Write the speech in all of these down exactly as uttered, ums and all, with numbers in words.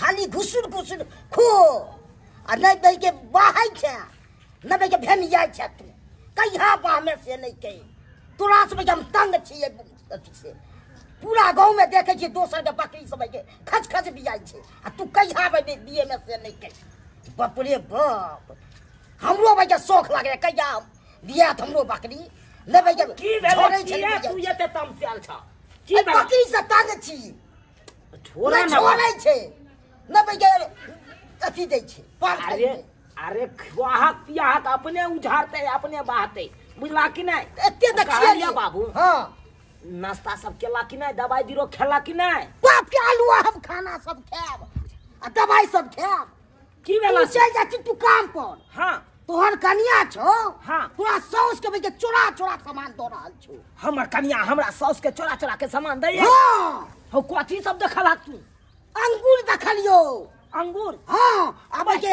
खाली घुसुर घुसुर खो आ नहीं दे के बाहै छे न दे के भेन जाय छे तू कहिया बा में से नहीं कही तोरा से हम तंग छिए से पूरा गांव में देखे छी दोसर के बकरी सब के खच खच बियाई छे आ तू कहिया बे दिए में से नहीं कही बाप रे बाप हमरो भाई के शौक लागे कहिया दिया हमरो बकरी न भाई के की भेलै छिए तू एते तमसेल छ की बकरी से तंग छी छोरा न छोड़ै छे न भाई के अथी दै छे अरे अरे खवाहक पियाहक अपने उझारते अपने बहाते बुझला कि नहीं एते देखिए बाबू हां नाश्ता सब केला कि नहीं दवाई दिरो खेला कि नहीं बाप के आलू हम खाना सब खाब आ दवाई सब खाब की भेला चल जा तू काम पर हां तोहर कन्या छो हां पूरा सौस के के चोरा चोरा सामान दो रहल छो हमर कन्या हमरा सौस के चोरा चोरा के सामान दै हां हो कथि सब देखला तू अंगूर देखलियो अंगूर हां अब के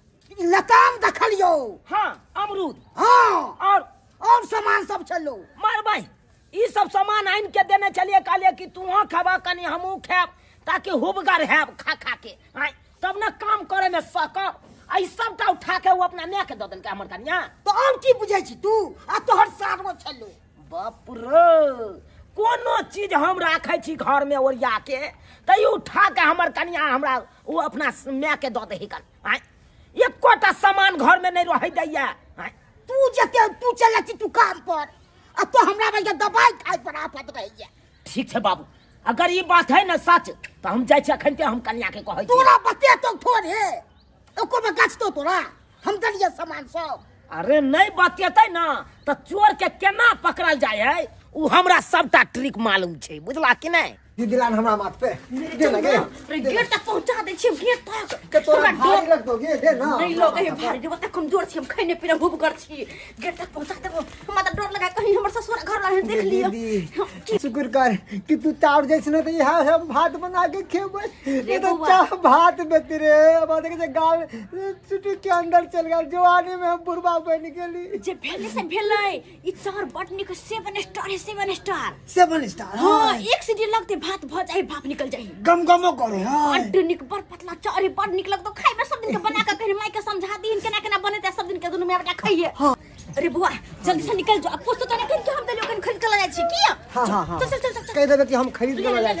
लताम देखलियो हां अमरूद हां और और सामान सब चलो मार भाई ई सब सामान आइन के देने चलिए काले कि तू हां खाबा कनी हमहू खाब ताकि हुबगर हैब खा खा के हां तब ना काम करे में सकर आई सबटा उठा के वो अपना ने के द देन के हमर कन्या तो और की बुझै छी तू आ तोहर सारो चलो बाप रे कोनो चीज हम राखै छी घर में ओरिया के त उठा के हमर कन्या हमरा वो अपना मैं के द देहि कन हां एकोटा सामान घर में नहीं रह दैया तू जते तू चले छी तू काम पर आ तो हमरा भाई के दवाई खाए पर आफत रहिए ठीक है बाबू अगर ये बात है ना सच तो हम जाय छी अखनते हम कन्या के कहै छी तोरा बते तो थोड़े एको में गछ तो तोरा हम दलिए सामान सब अरे नहीं बतेतै ना तो चोर के केना पकड़ल जाय है उ हमरा सबटा ट्रिक मालूम छै बुझला कि नहीं दिलान हमरा माथ पे दे लगे गेट तक पहुंचा दे छी गेट तक के तोरा भारी लग दो गे दे ना नहीं लोग है भारी देव तक कमजोर छी हम खैने पीने भूख कर छी गेट तक पहुंचा दे हमरा त डर लगा कहीं हमर ससुर घर रहे देख लियो दीदी शुक्र कर कि तू चाउर जैसे न त यहां हम भात बना के खेबै ये तो चाह भात बेत रे अब देख जे गाल चुटी के अंदर चल गया जवानी में हम बुढ़बा बन गेली जे भेले से भेलै ई चार बटनी के सेवन स्टार है सेवन स्टार सेवन स्टार हां एक सीटी लगते भात भ जाए भाप निकल जाए गम गमो करे हां बड निक बर पतला चारे बड निक लगतो खाइ में सब दिन के बना के कहि माई के समझा दीन केना केना बनेते सब दिन के दुनु में बेटा खाइए हां अरे बुआ जल्दी से निकल जो अब पोस्ट तो नहीं के हम देलियो कन खरीद के ला जाय छी किया हां हां हां चल चल चल कह देबे कि हम खरीद के ला जाय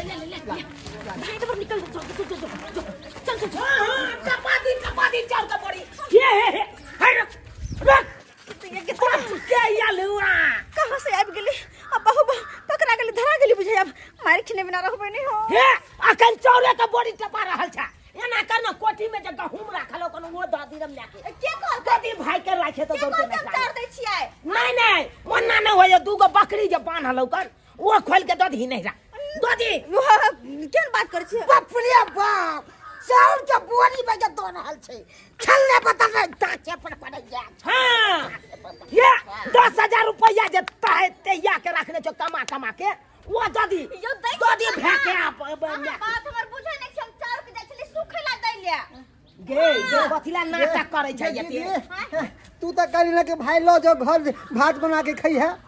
भाई तो निकल चल चल चल हां हां चपाती चपाती चार का पड़ी ये है है रख ये के क्या या लुआ कहां से आबि गेली अब बहु पकड़ा गेली धरा गेली बुझे अब मारी खिने बिना रहबे नहीं हो हे अखन चौरे के बॉडी टपा रहल छ एना करना कोठी में जे गहूम राखलो कोनो वो दादी रम लेके के कर दादी भाई के राखे तो दौड़ते नहीं कर दै छियै नहीं नहीं ओना न होय दूगो बकरी जे बान्हलो कर वो खोल के दधी नहीं रा दधी केन बात कर छी बाप रे बाप चाउर के बोरी में के दो रहल छै छल्ले पता नहीं ताचे पर पड़ गया हां ये दस हजार रुपया जे तहे तैया के रखने छ कमा कमा के वो दधी दधी भेके आप बात हमर बुझै नहीं छी हम चाउर के जाय छली सुखे ला दै ले गे जे बथिला नाटक करे छै एते तू त करी ना के भाई लो जो घर भात बना के खई है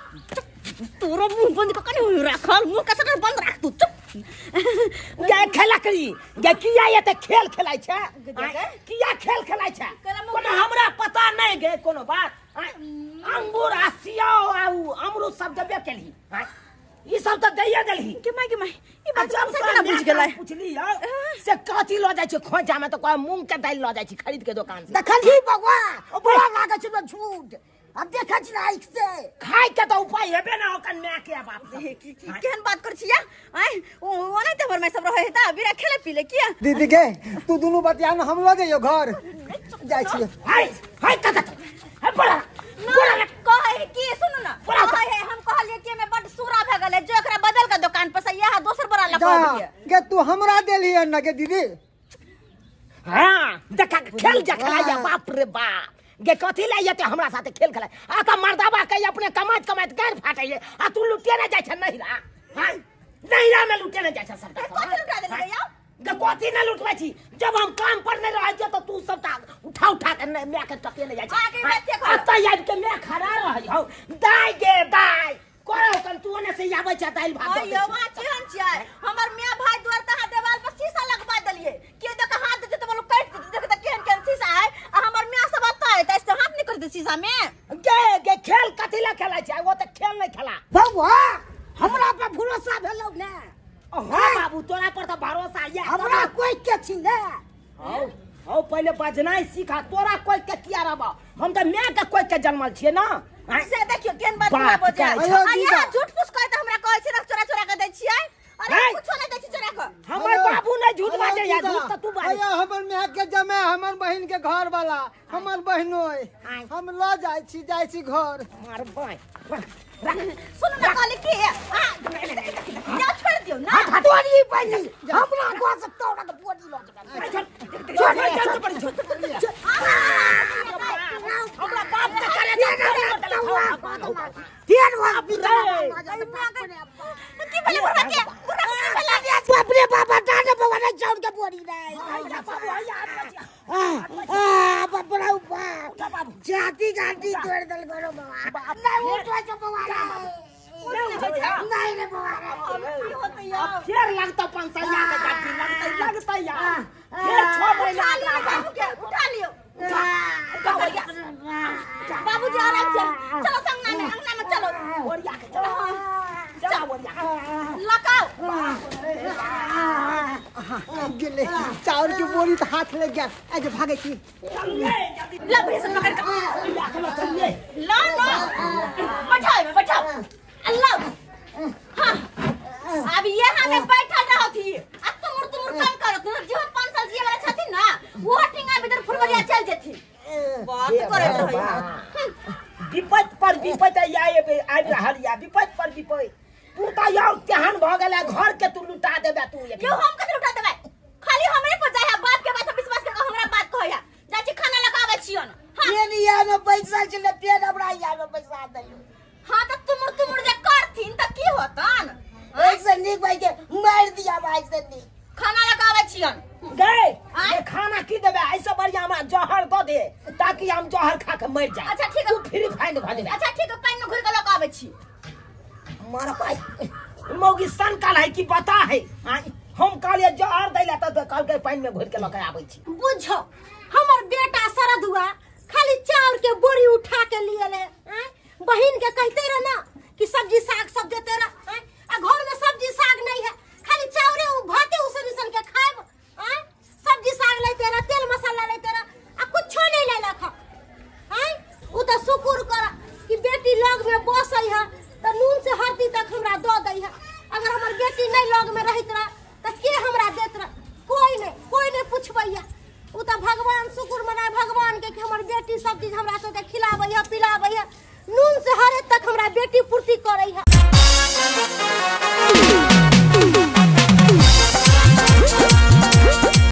तोरो मुंह बंद क कनी हो राखल मुंह का सटर बंद राख तू चुप गे खेला करी गे किया ये त खेल खेलाय छै किया खेल खेलाय छै कोनो हमरा पता नहीं गे कोनो बात अंगूर आसिया आउ अमरूद सब देबे केली ई सब त दैया देलही के माई के माई ई बात हम से केना बुझ गेलै पूछली से कथि ल जाय छै खोजा में त कोई मूंग के दाल ल जाय छै खरीद के दुकान से देखली बगवा बड़ा लागे छै झूठ अब देखै छी लाइक से खाय के त उपाय हेबे ना ओकन मै के बाप केहन बात कर छिया आय ओ नै त में सब रहे त बिना खेले पीले किया दीदी के तू दोनों बतिया न हम ल जइयो घर जाय छी हाय हाय काका है बड़ा बड़ा कहे की सुनु ना कहे हम कहलिए कि में बड सूरा भ गेलै जो एकरा बदल के दुकान पर से यह दोसर बड़ा लगा दिए के तू हमरा देली न के दीदी हां देखा खेल जा खेलाया बाप रे बाप गे कथि लाइए ते हमरा साथे खेल खेलाय आ का मर्दाबा के अपने कमात कमात गार फाटैए आ तू लुटिया ना जाय छ नहीं रा हां नहीं रा में लुटिया ना जाय छ सबटा कथि लुटा देले या गे कथि ना लुटबै छी जब हम काम पर नहीं रहै छ तो तू सबटा उठा उठा के मैं के टके नहीं जाय छ आगे बैठ के आ त याद के मैं खड़ा रहै हौ दाई गे दाई कोरो कन तू ओने से आबै छ दाई भात अयो वा चिहन छियै हमर मियां भाई द्वार तहा देवाल पर शीशा लगवा देलिए के खेलाइ छै वो त खेल नहीं खेला बउआ हमरा पर भरोसा भेलौ ने हां बाबू तोरा पर त भरोसा ये हमरा कोई के छी ने हौ हौ पहले बजनाइ सीखा तोरा कोई के किया रहबा हम त मैं के कोई के जन्मल छियै ना से देखियो केन बात बात पूरा बोझा कहै छै। आ यहाँ झूठ फूस कहै त हमरा कहै छै ना चोरा चोरा के दै छियै अरे है। कुछो नहीं दै छी चोरा के हमर बाबू नहीं झूठ बाजे या झूठ त तू बाजे अरे हमर माय के जमे हमर बहिन के घर वाला हमर बहिनोय हम ल जाइ छी जाइ छी घर मार भाई सुन ना कहली की आ जा छोड़ दियो ना तोरी बनी हमरा को से तोरा के बोडी लग छोड़ छोड़ छोड़ हमरा बाप के करे तेर वाला की भले बुढ़ा के बुढ़ा के भला दिया अपने बाबा दादा बाबा ने छोड़ के बोडी नहीं आ बाबा बाबा जाति जाति तोड़ दल करो बाबा नहीं उठो जो बाबा नहीं रे बाबा फिर लगता पंसैया के जाति लगता लगता यार फिर छह महीना उठा लियो बाबू के उठा लियो बाबूजी आराम से चलो संगना में अंगना में चलो ओरिया के चलो चलो ओरिया लगाओ गेले चाउर के बोरी त हाथ लग गया आज भागे छी ला बड़े से पकड़ के ला ला बैठाओ में बैठाओ अल्लाह हां अब यहाँ में बैठा रहो थी अब तुम तुम काम करो तुम जो पाँच साल जिए वाला छथि ना वो टिंगा भीतर फुलवरिया चल जेथि बात करे रही विपत पर विपत आए आबि रहल या विपत पर विपत तू त यार तेहन भ गेला घर के तू लुटा देबे तू एक क्यों हम कते लुटा देबै खाली हमरे पर जाय बाप के बात विश्वास करके हमरा बात कहया जाची खाना लगावे छियो न हां ये निया में पैसा चले पेन हमरा या में पैसा दलियो हां त तुमुर तुमुर जे करथिन त की होतन ऐसे निक भाई के मार दिया भाई से निक खाना लगावे छियो गए ये खाना की देबे ऐसे बढ़िया हमरा जहर द दे ताकि हम जहर खा के मर जाए अच्छा ठीक है तू फ्री फाइंड भ जेबे अच्छा ठीक है पानी में घुर के लगावे छी मार भाई मौगी सन काल है कि बता है हम कहलिए जहर दैला त कल के पानी में घोर के लके आबै छी बुझो हमर बेटा सरदुआ खाली चाउर के बोरी उठा के लिए ले बहिन के कहते रह ना कि सब्जी साग सब देते रह आ घर में सब्जी साग नहीं है खाली चाउरे भाते उसन उसन के खाएब सब्जी साग लेते रह तेल मसाला लेते रह आ कुछो नहीं ले लखा हैं उ त शुक्र कर कि बेटी लग में बसै है त नून से हरदी तक हमरा द दै है अगर हमर बेटी नहीं लग में रहित रह त के हमरा देत रह कोई नहीं कोई नहीं पूछबैया उ त भगवान शुक्र मनाए भगवान के कि हमर बेटी सब चीज हमरा सबके खिलाबै है पिलाबै है नून से हरे तक हमरा बेटी पूर्ति करै है